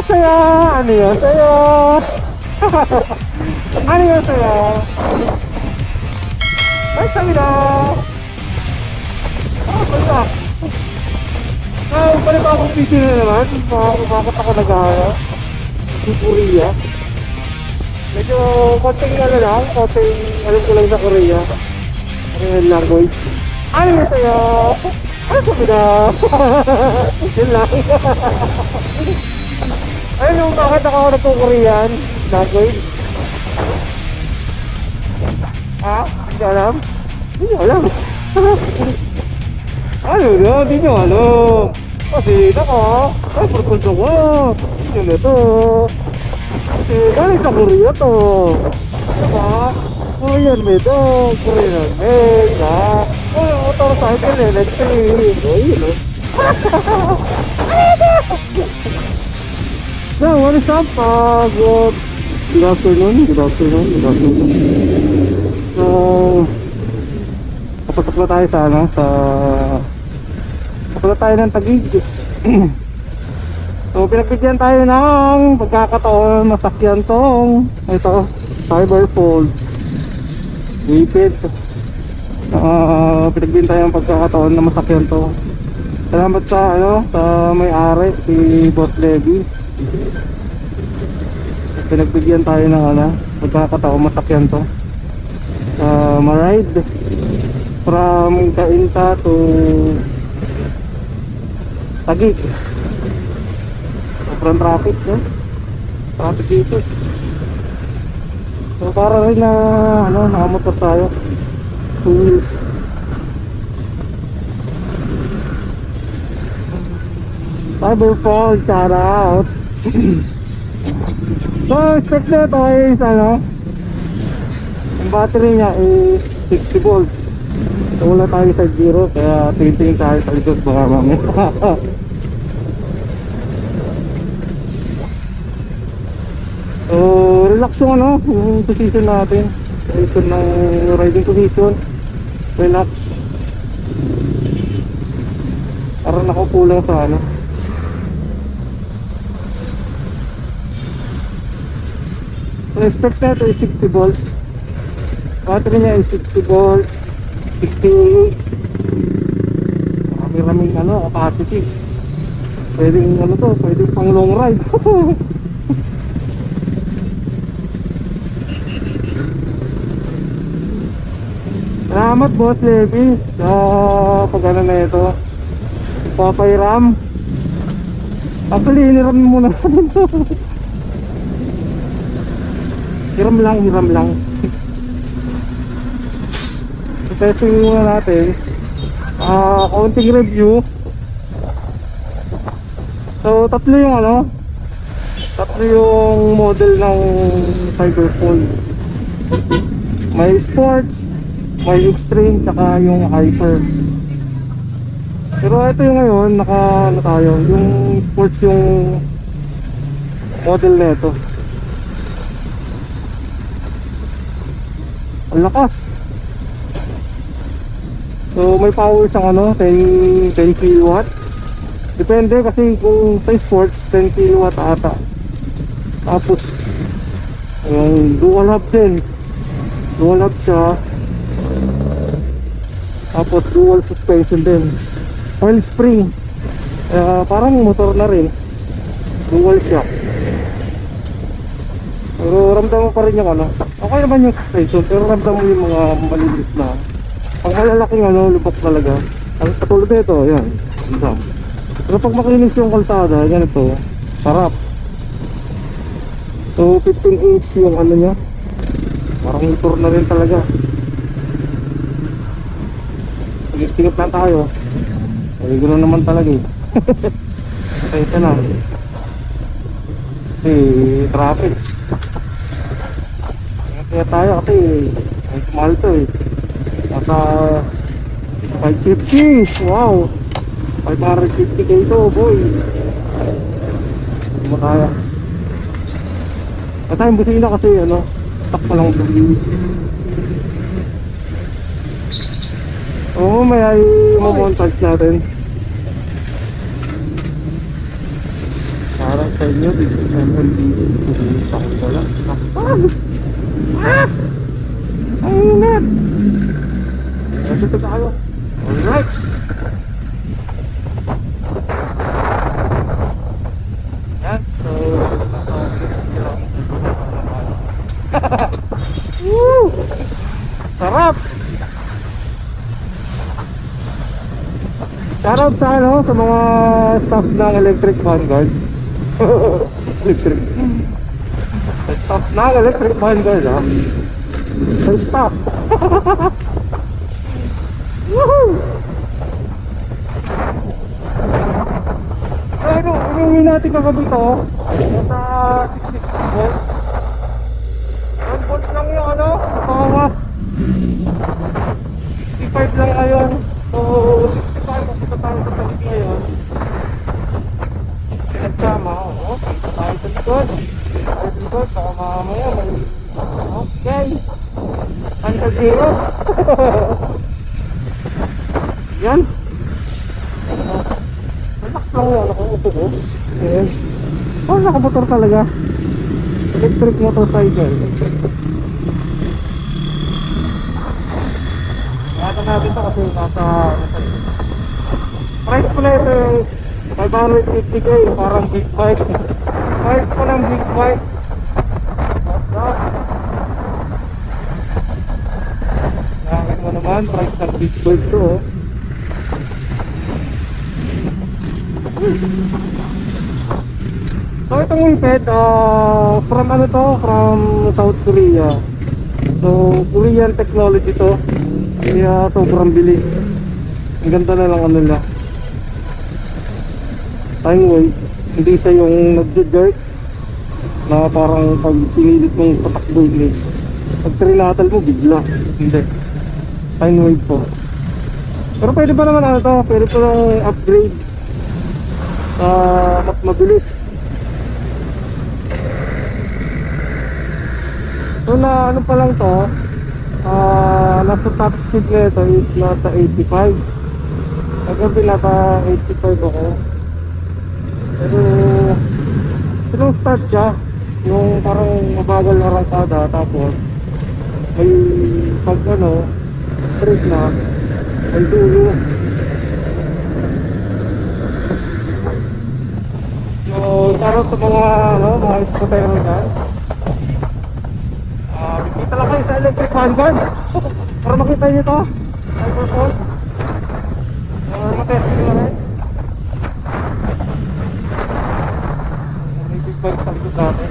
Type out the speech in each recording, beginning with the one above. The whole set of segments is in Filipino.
sa'yo? Ano yun sa'yo? Ano yun sa'yo? Ay, sabi na! Basta! Balik akong video na naman. Bakit ako nag-aaral? Sa Korea. Medyo konting ano lang, konting alam ko lang sa Korea. Korean language. Ano yun sa'yo? Ano sabi na? Yun lang. Ayun yung bakit ako nagko-Korean language? Ha? Hindi alam? Hindi alam. Ano na? Hindi nyo alam. Kasi nako, ay purpunto ko. Hindi na ito. Kasi galing sa Korea to. Diba? Korean made to. Korean made. Ha? Motorcycle electric. O yun o. So, what is up? Good afternoon. So, papasok na tayo sa ano, papasok na tayo ng Taguig. So, pinagbigyan tayo ng pagkakataon masakyan tong ito, Cyberfold Wipid. Pinagbigyan tayo ng pagkakataon na masakyan to. Salamat sa ano, sa may-ari si Boss Levi. Pinagbigyan tayo ng ano, pagkakataon masakyan to. Ma-ride from Cainta to Taguig. Sobrang traffic, no? Traffic dito. So para rin na ano, nakamotor tayo. 2 wheels. Cyberfall, shout out. So specs na ito is ano, ang battery niya is 60 volts. So wala tayo sa 0, kaya tingin tayo sa likod baka mamaya. So relax yung ano, yung position natin. Position ng riding position. Relax. Parang nakaupo lang sa ano. So specs na ito is 60 volts. Battery niya is 60 volts, 68. Maraming ano, capacity. Pwedeng ano to, pwedeng pang long ride. Salamat Boss Levi sa pag-ano na ito, papayram. Actually hiniram muna natin to. Hiram lang. Testing muna natin. Counting review. So tatlo yung ano, tatlo yung model ng Cyberfold. May sports, may extreme, tsaka yung hyper. Pero ito yung ngayon, ano tayo, yung sports yung model na ito. Ang lakas. So may power siyang ano, 10 kilowatt. Depende kasi kung sa sports 10 kilowatt ata. Tapos yung dual hub din. Dual hub siya. Tapos dual suspension din. Oil spring. Parang motor na rin. Dual shock. Pero ramdam mo pa rin yung ano, okay naman yung suspension, pero ramdam mo yung mga malilit na. Pag malalaking ano, lubak talaga. Ang katulad nito, yan, ramdam. Pero pag makinis yung kalsada, ganito, sarap. So 15 inch yung ano niya, parang motor na rin talaga. Singit lang tayo. Ay, gano'n naman talaga eh. Kaya na. Traffic. Kaya tayo kasi mahal to eh. Nasa 550. Wow, 550k to boy. Hindi mo kaya. At tayong busina kasi ano, stock pa lang ito. Oo, may montage natin para shoutout sa inyo. This is MLB. Sakit ko lang. Ayun! Dito tayo. Alright! Yan. So, woo! Sarap! Shoutout sa ano, sa mga staff ng Electric Vanguard. Electric. Sa staff ng Electric Vanguard, ha? Sa staff. Woohoo! Ano, inuwi natin kagabi to. Nasa 66 volts. 1 volts lang yung ano, pawas. 65 lang ngayon. So, 65 makita tayo sa talit ngayon. Pinagsama, oo. Kita tayo sa likod. Tayo sa likod, baka mamaya may... Okay. Until zero. Yan. Relax lang yan ako. Upo ko. Okay. Oh, nakamotor talaga. Electric motorcycle. Kaya natin ito kasi nasa price ko na ito 550k, parang big bike. Price ko ng big bike. Nakakit mo naman, price ng big bike to, oh. So itong Whippet, from ano to? From South Korea. So Korean technology to. Kaya sobrang bilis. Ang ganda na lang ano nila. Sine wave. Hindi siya yung nagjo-jerk na parang pag pinilit mong patakbo ulit, pag trinatal mo bigla. Hindi. Sine wave po. Pero pwede pa naman ano to, pwede pa lang upgrade mas mabilis. So na ano pa lang to, nasa top speed na ito is nasa 85. Kagabi nasa 85 ako. Pero sinong start siya, yung parang mabagal na rangkada, tapos may pag ano straight na may dulo. So parang sa mga ano, mga scooter dyan, kita lang kayo sa Electric Vanguard para makita nyo ito microphone, matesting na rin. May big bike sa likod natin.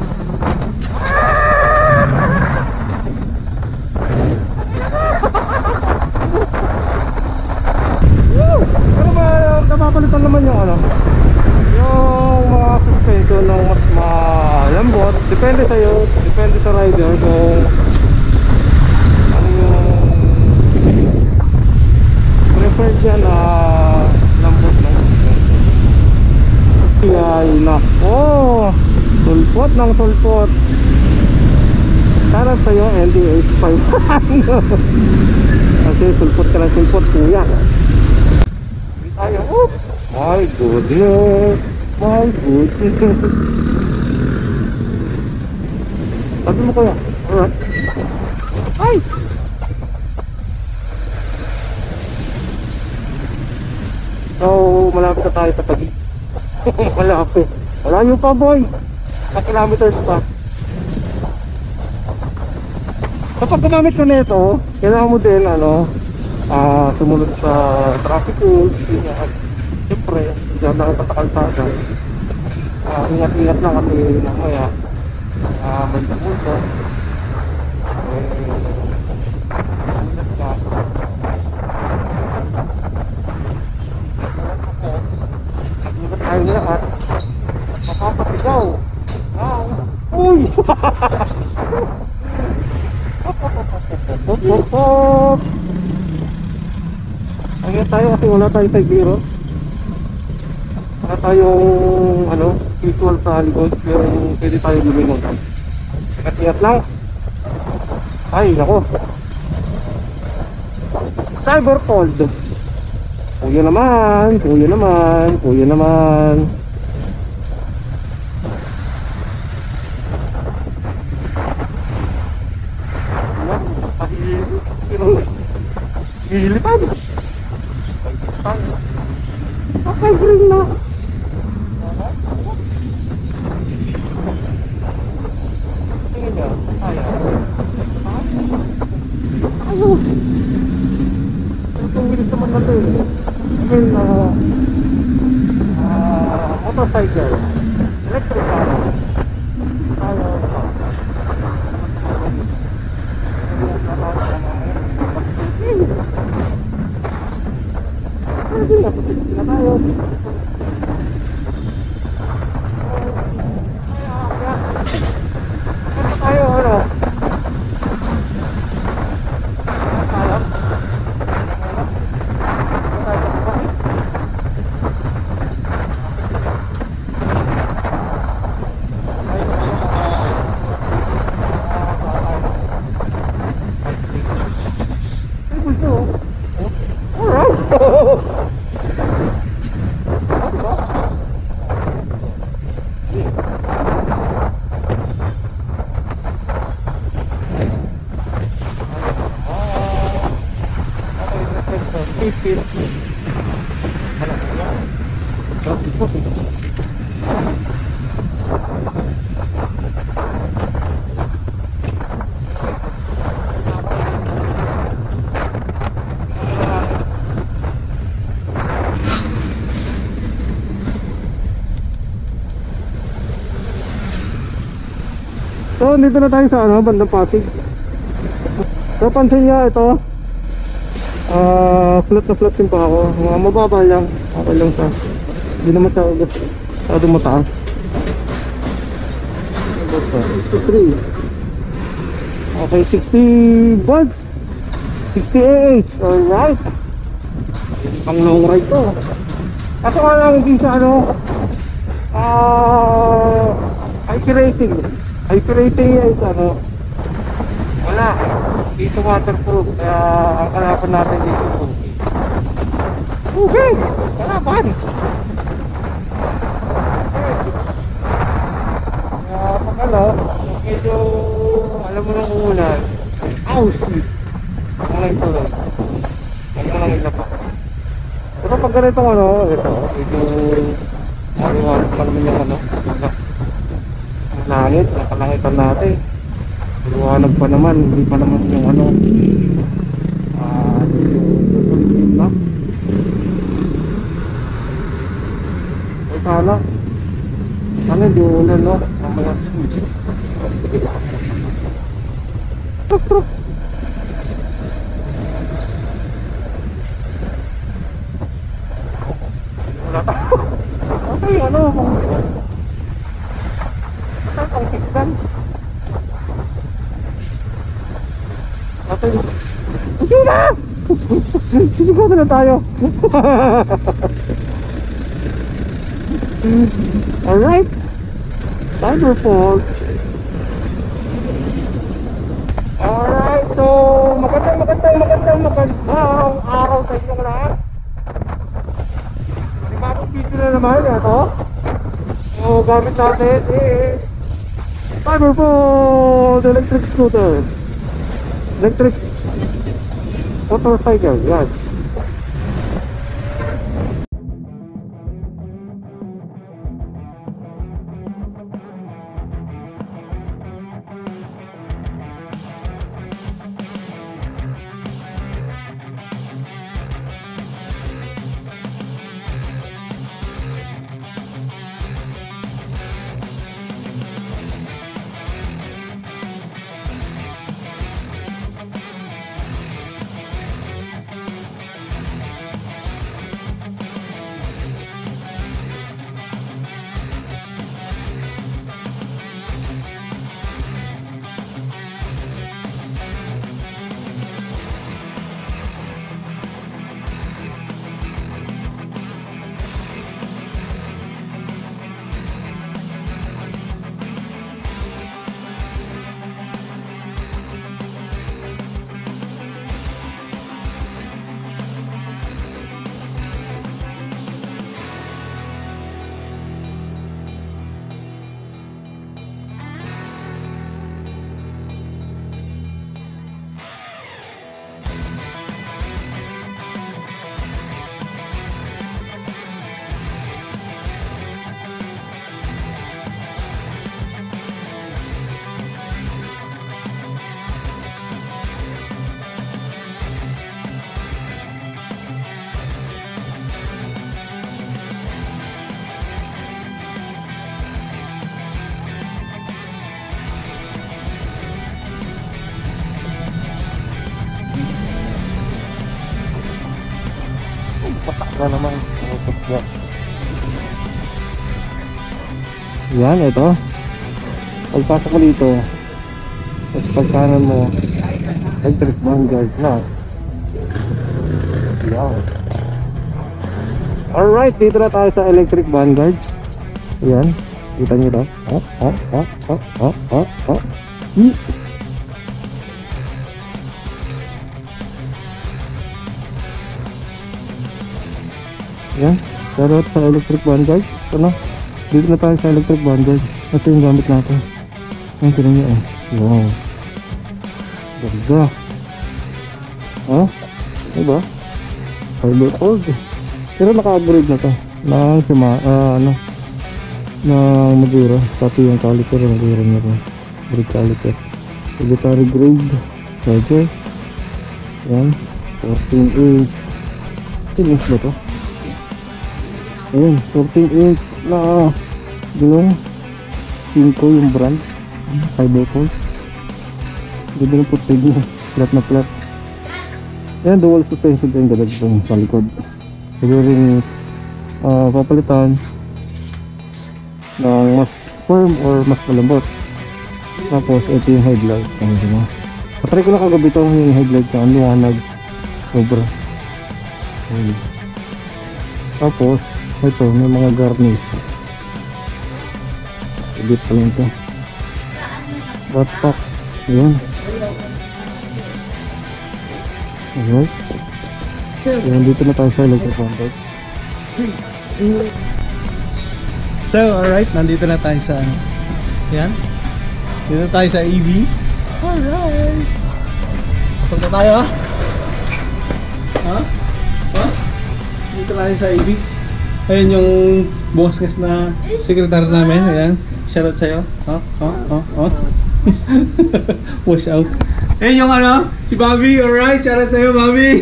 Pero napapalitan naman yung ano, yung mga suspension ng mas malambot. Depende sa'yo, depende sa rider kung ano yung preferred niya na lambot ng suspension. Ay nako, sulpot ng sulpot. Sarap sa'yo ND85. Kasi sulpot ka ng sulpot, kuya. Tayo, oh my goodness, my goodness. Sabi mo kuya, alright. Ay! So, malapit na tayo sa tabi. Malapit. Malayo pa, boy. 1 kilometers pa. Kapag gumamit ka nito, kailangan mo din ano, sumunod sa traffic rules. Siyempre, diyan na ipatakalsada. Ingat-ingat lang kasi mamaya may takulto. Ingat ka. Ingat tayo lahat. Mapapasigaw. Uy! Ingat tayo kasi wala tayong side mirror. Wala tayong ano, visual sa likod. Yung pwede tayo lumingon. Ingat lang. Ay, nako. Cyber cold. Kuya naman, kuya naman, kuya naman. Lilipad. Okay, green na. Tingin nyo, ayaw. Ayaw. Ito, bilis naman na ito eh. Again, motorcycle. Electric car. Ayaw. Hindi na tayo. Tayo, ano? Tayo. So, dito na tayo sa bandang Pasig. So, pansin niya ito. Flat na flat yung pa ako. Mga mababa lang. Okay lang sa. Hindi naman masyadong mataas. 63. Okay, 60 volts. 60 AH. Alright. Pang long ride to. Kaso nga lang hindi siya IP rating. IP rating niya is wala. Dito waterproof. Kaya ang kalaban natin dito okay. Kalaban. Kaya pag medyo alam mo nang umulan. Shit. Ang lang ito lang. Ang lang ilapa. Pero pag ganitong ito medyo maliwalas pa naman yung langit, nakalangitan natin. Liwanag pa naman, hindi pa naman yung na. Sana hindi ulan mamaya. Wala tayo. Okay, pang sikdan. Sina! Sisigatan na tayo. Alright. Wonderful. Alright, so magandang araw sa inyong lahat. Bagong video na naman ito. So gamit natin is Cyberphone electric scooter, electric motorcycle, yes. Wala naman. Yan, ito. Pagpasok mo dito, tapos pagkanan mo, electric vanguard na. Yan. Alright, dito na tayo sa electric vanguard. Ayan, kita nyo ito. Ayan, shoutout sa electric vanguard. Ano? Dito na tayo sa electric vanguard. Ito yung gamit natin. Ayan, tinan nyo eh. Wow. Ganda. Oh, diba? Fiber cord. Pero naka-upgrade na to. Na Magura. Pati yung caliper, Magura na rin. Brake caliper. Military grade. Charger. Ayan. 14 inch. 14 inch ba to? Ayan, 14 inch na gulong. 5 yung brand. Fiber cord. Ganda ng putig niya. Flat na flat. Ayan, dual suspension din gadag itong sa likod. Siguro rin papalitan ng mas firm or mas malambot. Tapos ito yung headlight. Patry ko na kagabi ito yung headlight na liwanag sobra. Tapos ito may mga garnish. Edit pa lang ito. Backpack. Ayan. Alright. Ayan, dito na tayo sa electric vanguard. So, alright, nandito na tayo sa yan. Dito na tayo sa EV. Alright. Pasok na tayo, ha? Ha? Ha? Dito na tayo sa EV. Ayun yung bosses na sekretary namin. Ayan. Shoutout sa'yo. Ha? Ha? Ha? Ha? Wash out. Ayun yung ano, si Bobby. Alright, shoutout sa'yo, Bobby.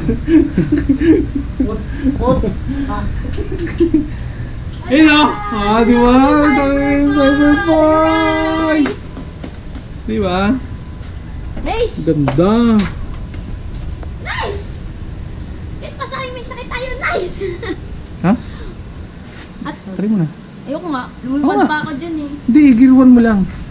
Ayun o. Di ba? Cyberboy. Di ba? Nice! Ganda. Nice! Kahit pa sa akin may sakit tayo, nice! Ha? At, Try mo na. ayoko nga, lumipad Oo nga. pa ako dyan eh. Hindi, gear 1 mo lang.